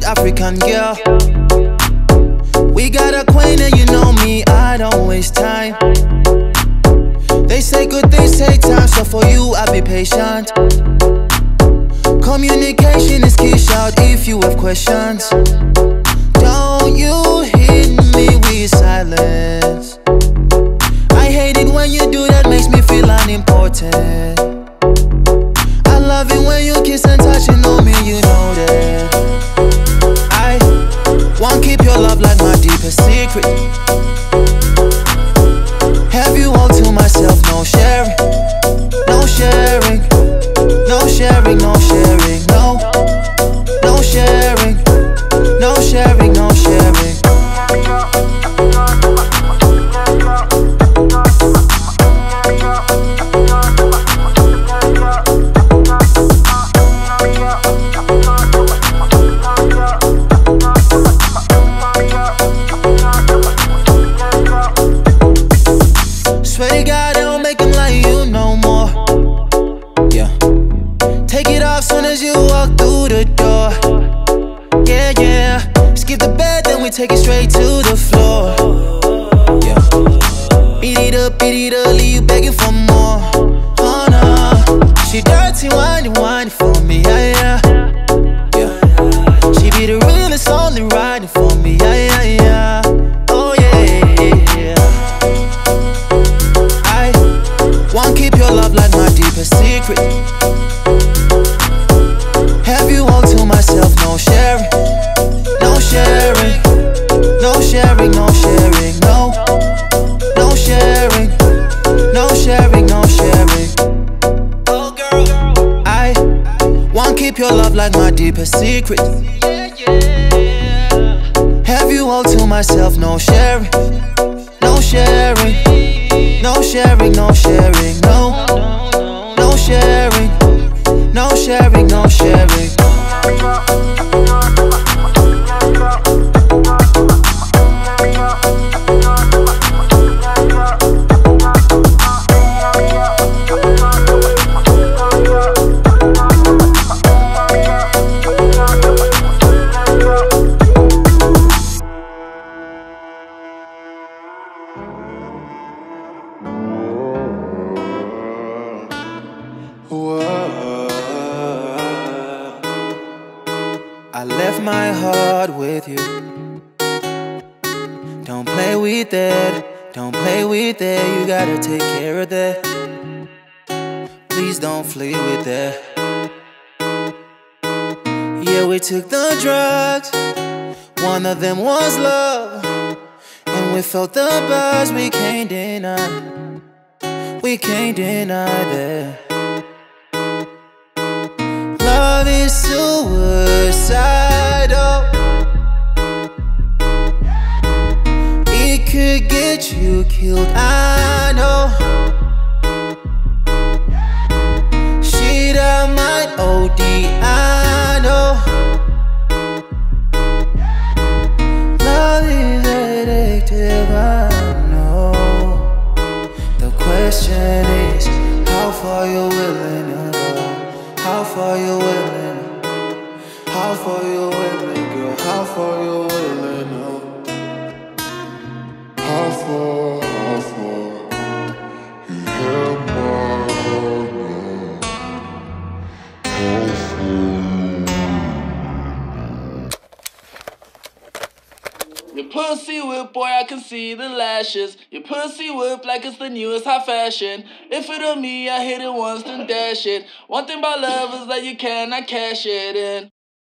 African girl. We got acquainted, you know me, I don't waste time. They say good things take time, so for you I'll be patient. Communication is key, shout if you have questions. Don't you hit me with silence. I hate it when you do that, makes me feel unimportant. I love it when you kiss and touch and know me, you know that. I won't keep your love like my deepest secret. Have you all to myself, no sharing. No sharing, no sharing, no sharing, no. No sharing, no sharing, no sharing. Swear to God, I don't make him like you no more. Yeah. Take it off soon as you walk through the door. Yeah, yeah. Skip the bed, then we take it straight to the floor. Yeah. Beat it up, leave you begging for more. Oh no. She dirty, whining for me, yeah, yeah. Yeah. She be the realest, only riding for me, yeah, yeah, yeah. Oh yeah, yeah. I won't keep your love like my deepest secret. Have you all to myself, no sharing. No sharing, no sharing, no sharing, no. No sharing, no sharing, no sharing. Oh girl, I won't keep your love like my deepest secret. Have you all to myself, no sharing. No sharing, no sharing, no sharing, no. No sharing, no sharing, no sharing. I left my heart with you. Don't play with it, don't play with it. You gotta take care of that. Please don't flee with that. Yeah, we took the drugs. One of them was love, and we felt the buzz. We can't deny, we can't deny that. Love is suicidal. It could get you killed, I know. Shit, I might OD, I know. Love is addictive, I know. The question is, how far you willing to go? How far you willing? How far you willing, girl? How far you willing? How far, how far? You have my heart now. How far? Your pussy whip, boy, I can see the lashes. Your pussy whip like it's the newest high fashion. If it were me, I hit it once, then dash it. One thing about love is that you cannot cash it in.